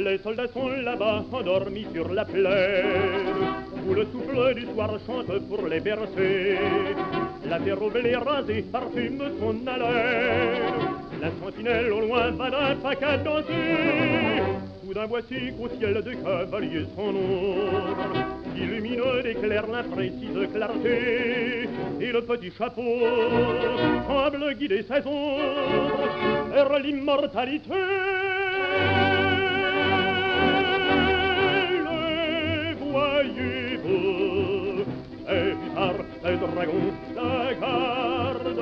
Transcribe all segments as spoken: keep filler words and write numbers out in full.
Les soldats sont là-bas, endormis sur la plaine, où le souffle du soir chante pour les bercer. La terre au blé rasé parfume son haleine. La sentinelle au loin va d'un pas cadencé. Soudain voici qu'au ciel de cavalier son ombre illumine d'éclairs l'imprécise clarté. Et le petit chapeau semble guider ses ombres vers l'immortalité. Et par les dragons la garde,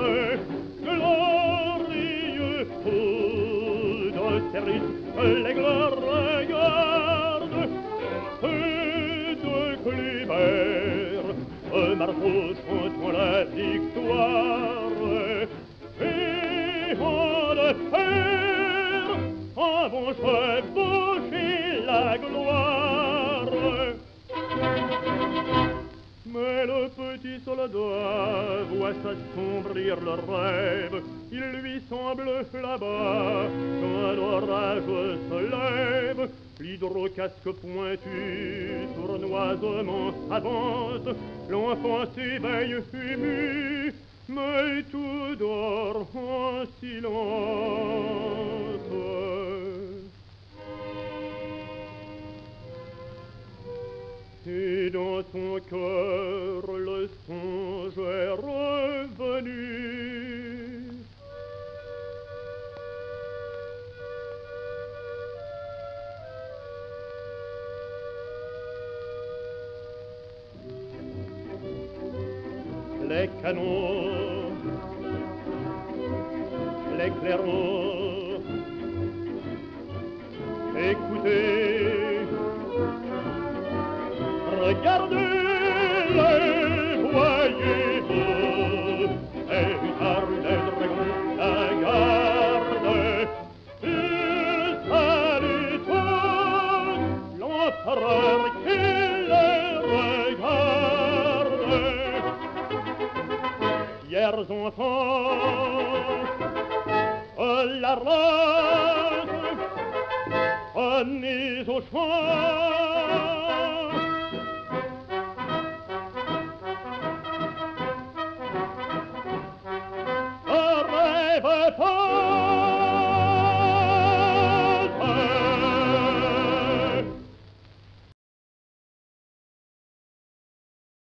glorieux fou de service que l'aigle regarde. Et de Clébert, un marteau chantant la victoire. Et en de fer, en vont chevaucher la gloire. Mais le petit soldat voit s'assombrir le rêve. Il lui semble là-bas qu'un orage se lève. L'hydrocasque pointu sournoisement avance. L'enfant s'éveille ému, mais tout dort en silence. Et dans son cœur le songe est revenu. Les canons, les clairons, écoutez. Regardez-les, voyez-vous, et par les dragons la garde. Ils saluent tous l'empereur qui les regarde. Fiers enfants, la race, prenez au champ.